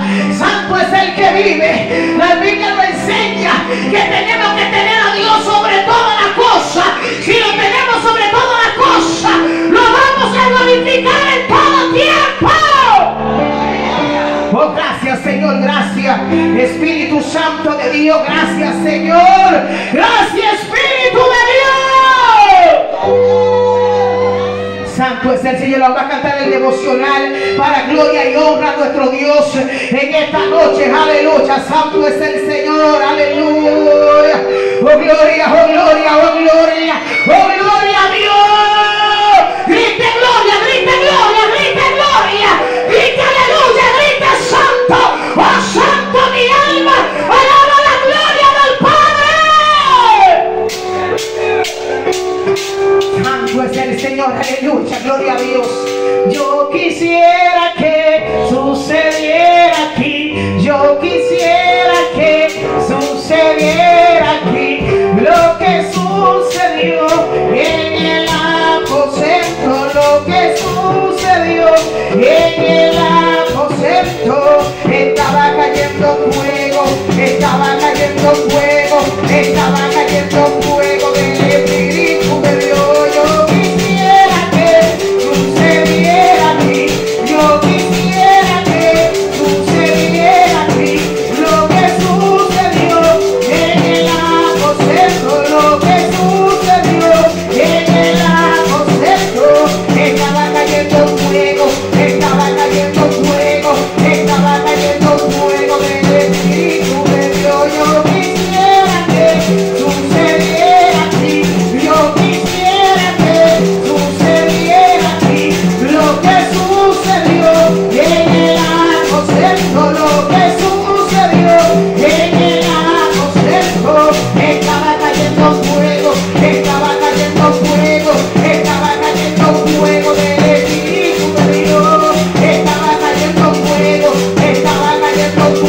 Santo es el que vive. La Biblia nos enseña que tenemos que tener a Dios sobre todas las cosas. Si lo tenemos sobre todas las cosas, lo vamos a glorificar en todo tiempo. Oh, gracias, Señor, gracias, Espíritu Santo de Dios, gracias, Señor, gracias, Espíritu de Dios. Santo es el Señor. Vamos a cantar el devocional para gloria y honra a nuestro Dios en esta noche. Aleluya. Santo es el Señor. Aleluya. Oh gloria, oh gloria, oh gloria, oh gloria a Dios. Grite gloria, grite gloria, grite gloria, grite aleluya, grite santo. Oh santo mi alma, alaba la gloria del Padre. Santo es el Señor, aleluya, gloria a Dios. Yo quisiera que sucediera aquí, yo quisiera que sucediera aquí lo que sucedió en el aposento, lo que sucedió en el aposento. Estaba cayendo fuego, estaba cayendo fuego, estaba cayendo fuego del Espíritu de Dios. Yo quisiera que sucediera aquí, yo quisiera que sucediera aquí lo que sucedió en el aposento, lo que sucedió en el aposento. Estaba cayendo fuego, estaba cayendo fuego, estaba cayendo fuego del Espíritu de Dios. Yo quisiera que sucediera aquí, yo quisiera que sucediera aquí lo que sucedió en el aposento, lo que sucedió en el aposento. Estaba cayendo fuego, estaba cayendo fuego, estaba cayendo fuego del Espíritu de Dios. Estaba cayendo fuego, estaba cayendo fuego.